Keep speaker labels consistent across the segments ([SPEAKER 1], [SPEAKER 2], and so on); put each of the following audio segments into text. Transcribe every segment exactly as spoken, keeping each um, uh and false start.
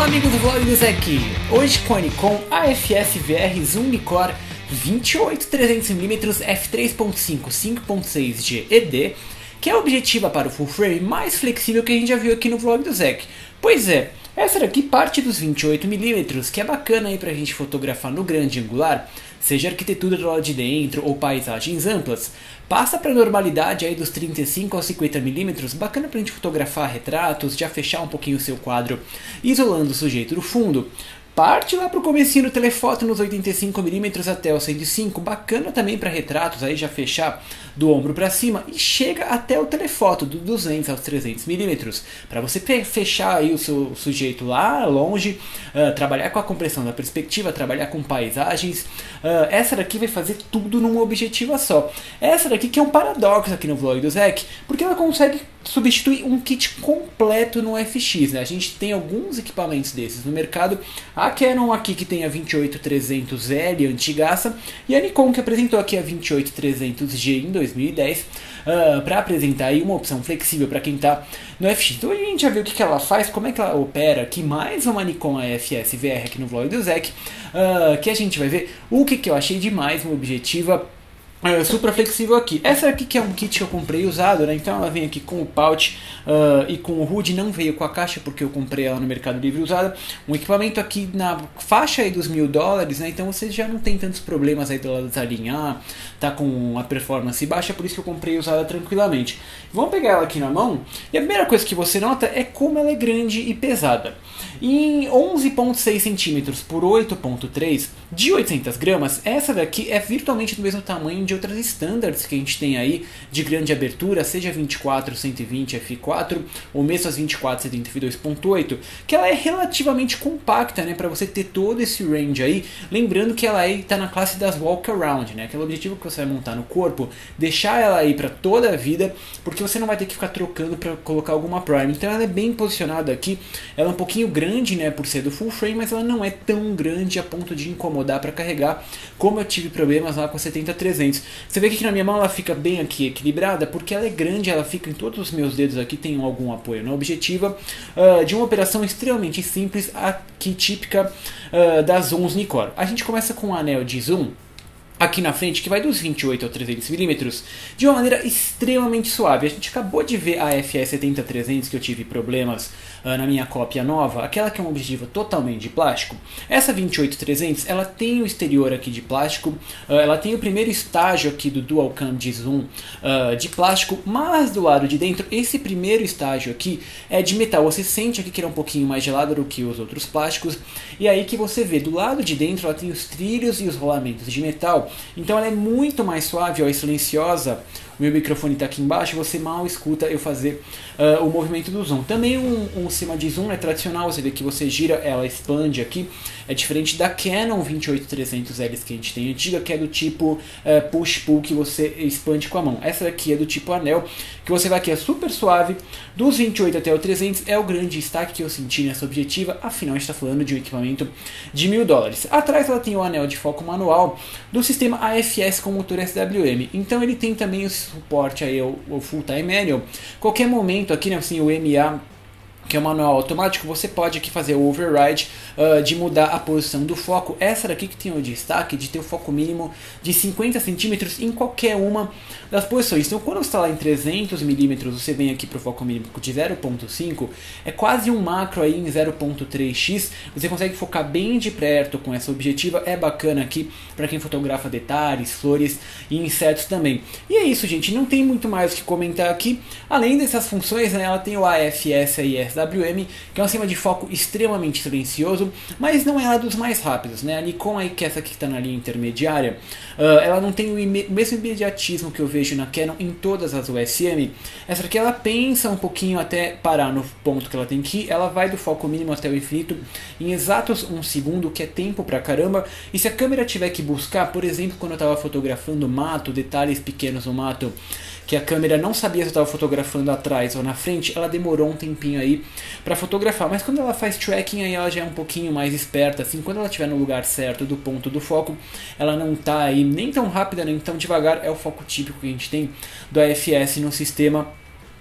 [SPEAKER 1] amigos do vlog do Zé aqui. Hoje com a Nikon A F S V R Zoom Nikkor vinte e oito trezentos milímetros f três ponto cinco cinco ponto seis G E D, que é a objetiva para o full frame mais flexível que a gente já viu aqui no vlog do Zé. Pois é, essa daqui parte dos vinte e oito milímetros, que é bacana aí pra gente fotografar no grande angular, seja arquitetura do lado de dentro ou paisagens amplas. Passa para a normalidade aí dos trinta e cinco aos cinquenta milímetros, bacana pra gente fotografar retratos, já fechar um pouquinho o seu quadro, isolando o sujeito do fundo. Parte lá pro comecinho do telefoto nos oitenta e cinco milímetros até o cento e cinco, bacana também para retratos, aí já fechar do ombro para cima, e chega até o telefoto do duzentos aos trezentos milímetros, para você fechar aí o seu sujeito lá longe, uh, trabalhar com a compressão da perspectiva, trabalhar com paisagens. Uh, essa daqui vai fazer tudo numa objetiva só. Essa daqui que é um paradoxo aqui no vlog do Zé, porque ela consegue substituir um kit completo no F X, né? A gente tem alguns equipamentos desses no mercado, a Canon aqui que tem a vinte e oito trezentos L antigaça, e a Nikon que apresentou aqui a vinte e oito trezentos G em dois mil e dez, uh, para apresentar aí uma opção flexível para quem está no F X. Então a gente já viu o que, que ela faz, como é que ela opera aqui, mais uma Nikon A F S V R aqui no vlog do Zé, uh, que a gente vai ver o que, que eu achei de mais uma objetiva Uh, super flexível aqui. Essa aqui que é um kit que eu comprei usado, né? Então ela vem aqui com o pouch uh, e com o hood, não veio com a caixa porque eu comprei ela no Mercado Livre usada. Um equipamento aqui na faixa aí dos mil dólares, né? Então você já não tem tantos problemas aí do lado desalinhar, tá com a performance baixa, por isso que eu comprei usada tranquilamente. Vamos pegar ela aqui na mão e a primeira coisa que você nota é como ela é grande e pesada. Em onze ponto seis centímetros por oito ponto três de oitocentas gramas, essa daqui é virtualmente do mesmo tamanho de outras standards que a gente tem aí de grande abertura, seja vinte e quatro cento e vinte F quatro ou mesmo as vinte e quatro setenta F dois ponto oito, que ela é relativamente compacta, né, para você ter todo esse range aí, lembrando que ela está na classe das walk around, né, aquele objetivo que você vai montar no corpo, deixar ela aí para toda a vida, porque você não vai ter que ficar trocando para colocar alguma prime. Então ela é bem posicionada aqui, ela é um pouquinho grande, né, por ser do full frame, mas ela não é tão grande a ponto de incomodar para carregar, como eu tive problemas lá com a setenta trezentos. Você vê que aqui na minha mão ela fica bem aqui equilibrada, porque ela é grande, ela fica em todos os meus dedos aqui, tem algum apoio na objetiva, uh, de uma operação extremamente simples, aqui típica uh, das zooms Nikkor. A gente começa com um anel de zoom aqui na frente, que vai dos vinte e oito a trezentos milímetros, de uma maneira extremamente suave. A gente acabou de ver a F S setenta trezentos, que eu tive problemas uh, na minha cópia nova, aquela que é uma objetiva totalmente de plástico. Essa vinte e oito trezentos, ela tem o exterior aqui de plástico, uh, ela tem o primeiro estágio aqui do dual cam de zoom uh, de plástico, mas do lado de dentro, esse primeiro estágio aqui é de metal. Você sente aqui que ele é um pouquinho mais gelado do que os outros plásticos, e aí que você vê, do lado de dentro ela tem os trilhos e os rolamentos de metal. Então ela é muito mais suave, ó, e silenciosa. O meu microfone está aqui embaixo, você mal escuta eu fazer uh, o movimento do zoom. Também um, um sistema de zoom é tradicional, você vê que você gira, ela expande aqui. É diferente da Canon vinte e oito trezentos L que a gente tem antiga, que é do tipo uh, push-pull, que você expande com a mão. Essa daqui é do tipo anel, que você vai aqui, é super suave. Dos vinte e oito até o trezentos é o grande destaque que eu senti nessa objetiva, afinal a gente está falando de um equipamento de mil dólares. Atrás ela tem o anel de foco manual do sistema A F S com motor S W M, então ele tem também o suporte aí ao, ao Full Time Manual. Qualquer momento aqui, né, assim, o M A, que é o manual automático, você pode aqui fazer o override uh, de mudar a posição do foco. Essa daqui que tem o destaque de ter o foco mínimo de cinquenta centímetros em qualquer uma das posições. Então quando você está lá em trezentos milímetros, você vem aqui para o foco mínimo de zero ponto cinco, é quase um macro aí em zero ponto três x, você consegue focar bem de perto com essa objetiva, é bacana aqui para quem fotografa detalhes, flores e insetos também. E é isso, gente, não tem muito mais o que comentar aqui, além dessas funções, né, ela tem o A F S e S W M, que é um sistema de foco extremamente silencioso, mas não é lá dos mais rápidos, né? A Nikon aí, que é essa aqui que está na linha intermediária, uh, ela não tem o mesmo imediatismo que eu vejo na Canon em todas as U S M. Essa aqui ela pensa um pouquinho até parar no ponto que ela tem que ir, ela vai do foco mínimo até o infinito em exatos um segundo, que é tempo pra caramba, e se a câmera tiver que buscar, por exemplo, quando eu estava fotografando mato, detalhes pequenos no mato, que a câmera não sabia se eu estava fotografando atrás ou na frente, ela demorou um tempinho aí para fotografar, mas quando ela faz tracking aí ela já é um pouquinho mais esperta, assim, quando ela estiver no lugar certo do ponto do foco, ela não está aí nem tão rápida nem tão devagar, é o foco típico que a gente tem do A F S no sistema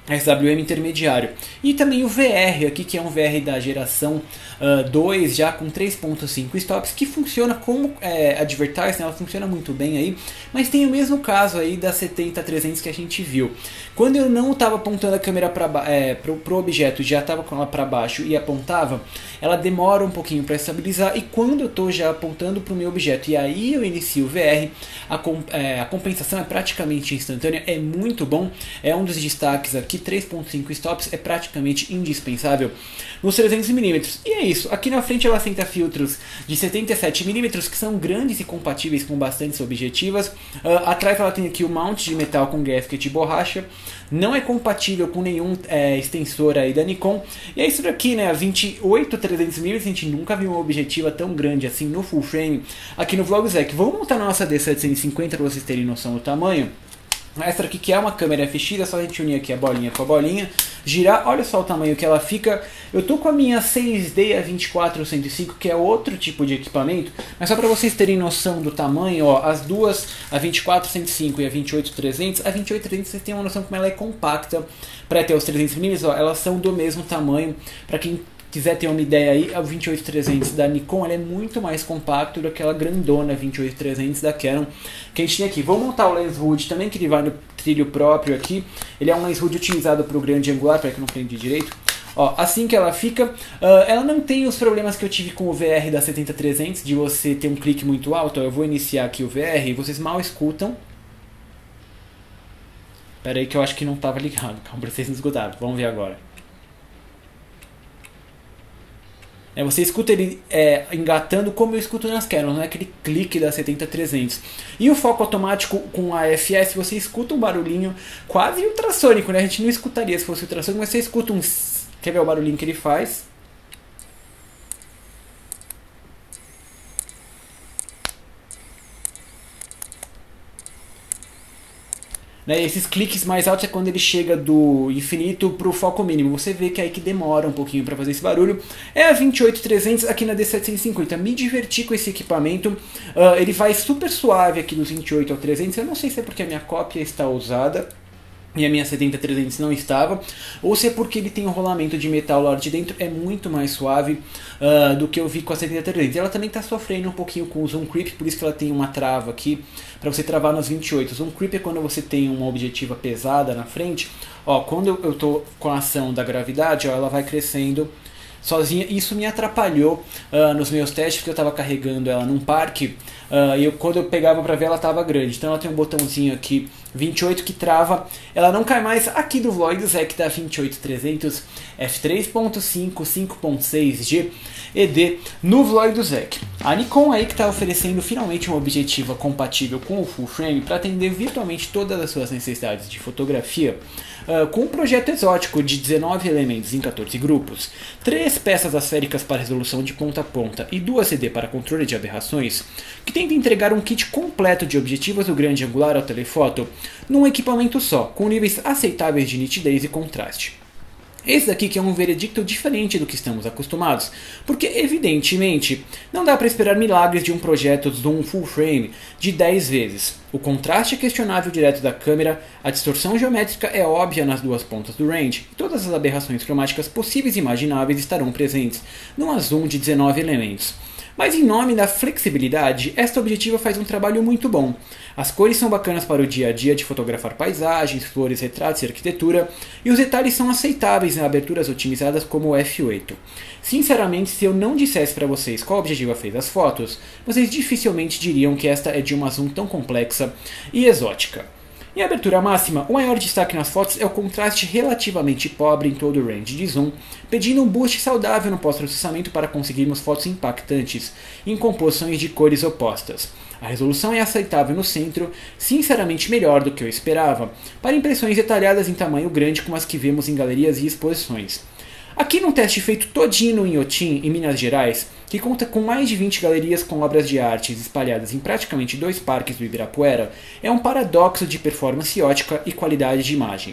[SPEAKER 1] S W M intermediário. E também o V R aqui, que é um V R da geração uh, dois, já com três ponto cinco stops, que funciona como é, advertising, ela funciona muito bem aí, mas tem o mesmo caso aí da setenta trezentos que a gente viu. Quando eu não estava apontando a câmera para é, o objeto, já estava com ela para baixo e apontava, ela demora um pouquinho para estabilizar, e quando eu estou já apontando para o meu objeto e aí eu inicio o V R, a, é, a compensação é praticamente instantânea, é muito bom, é um dos destaques aqui. três ponto cinco stops é praticamente indispensável nos trezentos milímetros. E é isso, aqui na frente ela senta filtros de setenta e sete milímetros que são grandes e compatíveis com bastantes objetivas. Uh, atrás ela tem aqui o mount de metal com gasket de borracha, não é compatível com nenhum é, extensor aí da Nikon. E é isso daqui, né, a vinte e oito trezentos milímetros, a gente nunca viu uma objetiva tão grande assim no full frame aqui no Vlogzec. Vamos montar na nossa D setecentos e cinquenta para vocês terem noção do tamanho. Essa aqui que é uma câmera F X, é só a gente unir aqui a bolinha com a bolinha, girar, olha só o tamanho que ela fica. Eu tô com a minha seis D a vinte e quatro cento e cinco, que é outro tipo de equipamento, mas só para vocês terem noção do tamanho, ó, as duas, a vinte e quatro cento e cinco e a vinte e oito trezentos, a vinte e oito trezentos vocês têm uma noção como ela é compacta para ter os trezentos milímetros, ó, elas são do mesmo tamanho. Para quem quiser ter uma ideia aí, a vinte e oito trezentos da Nikon ela é muito mais compacto do que aquela grandona vinte e oito trezentos da Canon que a gente tem aqui. Vou montar o lens hood também, que ele vai no trilho próprio aqui. Ele é um lens hood utilizado para o grande angular, para que eu não prendi direito. Ó, assim que ela fica, uh, ela não tem os problemas que eu tive com o V R da setenta trezentos, de você ter um clique muito alto. Ó, eu vou iniciar aqui o V R e vocês mal escutam. Pera aí que eu acho que não estava ligado, calma, pra vocês não escutaram. Vamos ver agora. É, você escuta ele é, engatando como eu escuto nas Canon, não é aquele clique da setenta trezentos. E o foco automático com a F S, você escuta um barulhinho quase ultrassônico, né? A gente não escutaria se fosse ultrassônico, mas você escuta um... Quer ver o barulhinho que ele faz? Né, esses cliques mais altos é quando ele chega do infinito para o foco mínimo. Você vê que é aí que demora um pouquinho para fazer esse barulho. É a vinte e oito trezentos aqui na D setecentos e cinquenta. Me diverti com esse equipamento. Uh, ele vai super suave aqui dos vinte e oito ao trezentos. Eu não sei se é porque a minha cópia está usada e a minha setenta trezentos não estava, ou se é porque ele tem um rolamento de metal lá de dentro, é muito mais suave uh, do que eu vi com a setenta trezentos. Ela também está sofrendo um pouquinho com o zoom creep, por isso que ela tem uma trava aqui, para você travar nos vinte e oito. O zoom creep é quando você tem uma objetiva pesada na frente. Ó, quando eu estou com a ação da gravidade, ó, ela vai crescendo sozinha. Isso me atrapalhou uh, nos meus testes, porque eu estava carregando ela num parque, uh, e eu, quando eu pegava para ver ela estava grande. Então ela tem um botãozinho aqui vinte e oito que trava, ela não cai mais aqui do Vlogzec da vinte e oito trezentos f três ponto cinco, cinco ponto seis G E D no Vlogzec. A Nikon aí que está oferecendo finalmente uma objetiva compatível com o full frame para atender virtualmente todas as suas necessidades de fotografia, uh, com um projeto exótico de dezenove elementos em quatorze grupos, três peças asféricas para resolução de ponta a ponta e duas C D para controle de aberrações, que tenta entregar um kit completo de objetivos do grande angular ao telefoto num equipamento só, com níveis aceitáveis de nitidez e contraste. Esse daqui que é um veredicto diferente do que estamos acostumados, porque evidentemente não dá para esperar milagres de um projeto de um full frame de dez vezes. O contraste é questionável direto da câmera, a distorção geométrica é óbvia nas duas pontas do range, e todas as aberrações cromáticas possíveis e imagináveis estarão presentes numa zoom de dezenove elementos. Mas em nome da flexibilidade, esta objetiva faz um trabalho muito bom. As cores são bacanas para o dia a dia de fotografar paisagens, flores, retratos e arquitetura, e os detalhes são aceitáveis em aberturas otimizadas como o F oito. Sinceramente, se eu não dissesse para vocês qual objetiva fez as fotos, vocês dificilmente diriam que esta é de uma zoom tão complexa e exótica. Em abertura máxima, o maior destaque nas fotos é o contraste relativamente pobre em todo o range de zoom, pedindo um boost saudável no pós-processamento para conseguirmos fotos impactantes em composições de cores opostas. A resolução é aceitável no centro, sinceramente melhor do que eu esperava, para impressões detalhadas em tamanho grande como as que vemos em galerias e exposições. Aqui num teste feito todinho no Inhotim, em Minas Gerais, que conta com mais de vinte galerias com obras de artes espalhadas em praticamente dois parques do Ibirapuera, é um paradoxo de performance ótica e qualidade de imagem.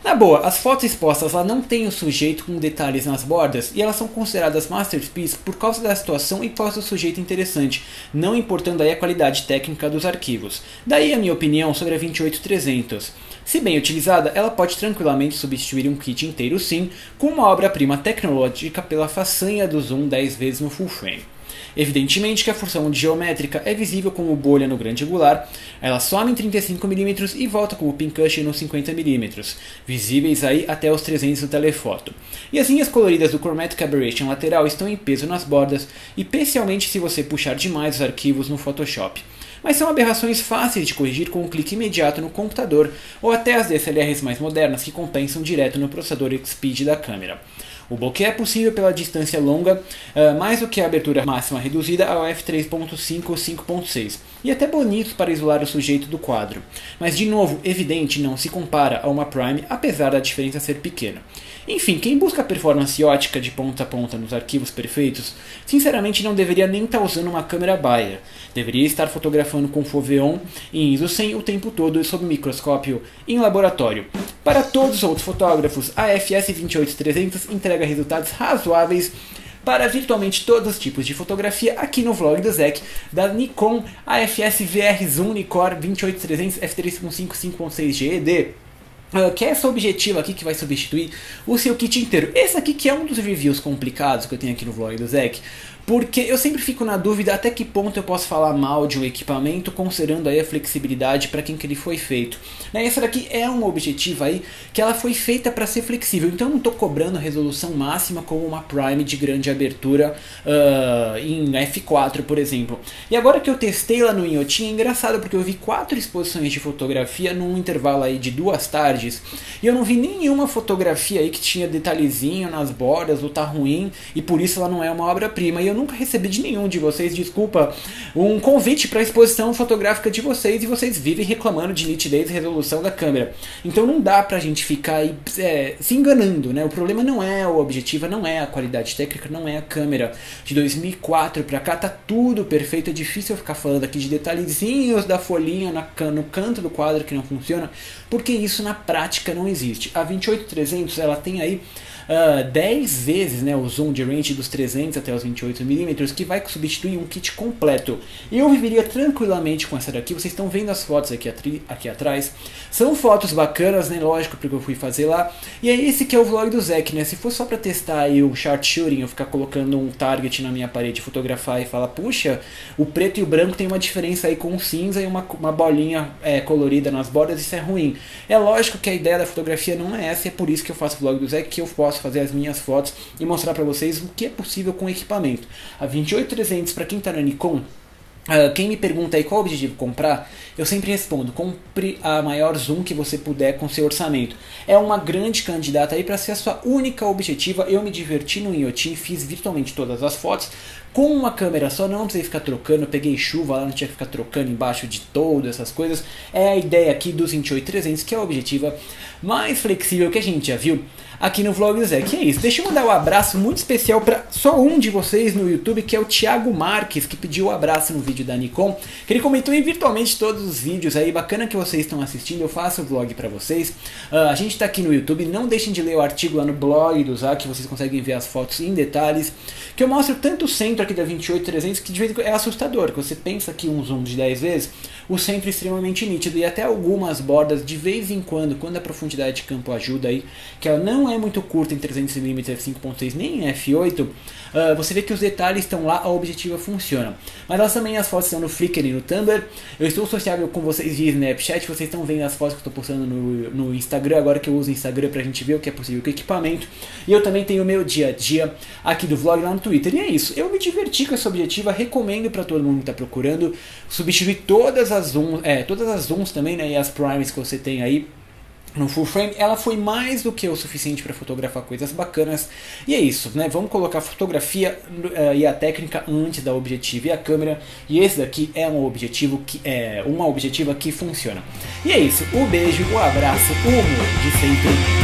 [SPEAKER 1] Na boa, as fotos expostas lá não têm o sujeito com detalhes nas bordas e elas são consideradas masterpiece por causa da situação e por causa do sujeito interessante, não importando aí a qualidade técnica dos arquivos. Daí a minha opinião sobre a vinte e oito trezentos. Se bem utilizada, ela pode tranquilamente substituir um kit inteiro sim, com uma obra-prima tecnológica pela façanha do zoom dez vezes no full frame. Evidentemente que a função geométrica é visível como bolha no grande angular, ela some em trinta e cinco milímetros e volta como pincushion nos cinquenta milímetros, visíveis aí até os trezentos do telefoto. E as linhas coloridas do Chromatic Aberration lateral estão em peso nas bordas, especialmente se você puxar demais os arquivos no Photoshop. Mas são aberrações fáceis de corrigir com um clique imediato no computador, ou até as D S L Rs mais modernas que compensam direto no processador X-Speed da câmera. O bokeh é possível pela distância longa, uh, mais do que a abertura máxima reduzida ao f três ponto cinco ou cinco ponto seis, e até bonito para isolar o sujeito do quadro. Mas de novo, evidente, não se compara a uma Prime, apesar da diferença ser pequena. Enfim, quem busca performance ótica de ponta a ponta nos arquivos perfeitos, sinceramente não deveria nem estar usando uma câmera Bayer. Deveria estar fotografando com Foveon em ISO cem o tempo todo sob microscópio em laboratório. Para todos os outros fotógrafos, a F S vinte e oito trezentos entrega resultados razoáveis para virtualmente todos os tipos de fotografia aqui no vlog do Zek, da Nikon A F S V R Zoom Nikkor vinte e oito trezentos f três ponto cinco cinco ponto seis G E D. Uh, que é essa objetiva aqui que vai substituir o seu kit inteiro. Esse aqui que é um dos reviews complicados que eu tenho aqui no vlog do Zek, porque eu sempre fico na dúvida até que ponto eu posso falar mal de um equipamento, considerando aí a flexibilidade para quem que ele foi feito. Né, essa daqui é uma objetiva aí que ela foi feita para ser flexível, então eu não estou cobrando resolução máxima como uma Prime de grande abertura uh, em F quatro, por exemplo. E agora que eu testei lá no Inhotim, é engraçado porque eu vi quatro exposições de fotografia num intervalo aí de duas tardes, e eu não vi nenhuma fotografia aí que tinha detalhezinho nas bordas ou tá ruim, e por isso ela não é uma obra-prima. E eu nunca recebi de nenhum de vocês, desculpa, um convite para a exposição fotográfica de vocês, e vocês vivem reclamando de nitidez e resolução da câmera. Então não dá pra gente ficar aí, é, se enganando, né? O problema não é o objetivo, não é a qualidade técnica, não é a câmera. De dois mil e quatro pra cá tá tudo perfeito, é difícil eu ficar falando aqui de detalhezinhos da folhinha na, no canto do quadro que não funciona, porque isso na prática não existe. A vinte e oito trezentos ela tem aí Uh, dez vezes, né, o zoom de range dos trezentos até os vinte e oito milímetros, que vai substituir um kit completo. E eu viveria tranquilamente com essa daqui. Vocês estão vendo as fotos aqui, aqui atrás. São fotos bacanas, né, lógico, porque eu fui fazer lá. E é esse que é o vlog do Zek, né? Se for só pra testar aí o short shooting, eu ficar colocando um target na minha parede, fotografar e falar, puxa, o preto e o branco tem uma diferença aí com o cinza e uma, uma bolinha é, colorida nas bordas, isso é ruim. É lógico que a ideia da fotografia não é essa, e é por isso que eu faço o vlog do Zek, que eu posso fazer as minhas fotos e mostrar para vocês o que é possível com o equipamento. A vinte e oito trezentos, para quem está na Nikon, Uh, quem me pergunta aí qual o objetivo comprar, eu sempre respondo, compre a maior zoom que você puder com seu orçamento. É uma grande candidata aí para ser a sua única objetiva. Eu me diverti no Inhotim, fiz virtualmente todas as fotos com uma câmera só, não precisei ficar trocando, eu peguei chuva lá, não tinha que ficar trocando embaixo de todo, essas coisas. É a ideia aqui dos vinte e oito trezentos, que é a objetiva mais flexível que a gente já viu aqui no vlog do Zé. Que é isso, deixa eu mandar um abraço muito especial para só um de vocês no YouTube, que é o Thiago Marques, que pediu um abraço no vídeo da Nikon, que ele comentou em virtualmente todos os vídeos aí, bacana que vocês estão assistindo, eu faço o vlog para vocês. Uh, a gente tá aqui no YouTube, não deixem de ler o artigo lá no blog do Zé, que vocês conseguem ver as fotos em detalhes, que eu mostro tanto o centro aqui da vinte e oito trezentos, que de vez em quando é assustador, que você pensa que um zoom de dez vezes, o centro é extremamente nítido, e até algumas bordas, de vez em quando, quando a profundidade de campo ajuda aí, que ela não é muito curta em trezentos milímetros, f cinco ponto seis, nem em f oito, uh, você vê que os detalhes estão lá, a objetiva funciona. Mas elas também, as fotos estão no Flickr e no Tumblr, eu estou sociável com vocês via Snapchat, vocês estão vendo as fotos que eu estou postando no, no Instagram, agora que eu uso o Instagram pra gente ver o que é possível com o equipamento, e eu também tenho o meu dia a dia aqui do vlog lá no Twitter, e é isso, eu me diverti com essa objetiva, recomendo para todo mundo que está procurando, substituir todas as zooms, é, todas as zooms também, né, e as primes que você tem aí no full frame. Ela foi mais do que o suficiente para fotografar coisas bacanas, e é isso, né? Vamos colocar a fotografia uh, e a técnica antes da objetiva e a câmera, e esse daqui é um objetivo que é uma objetiva que funciona. E é isso, um beijo, um abraço, o humor de sempre.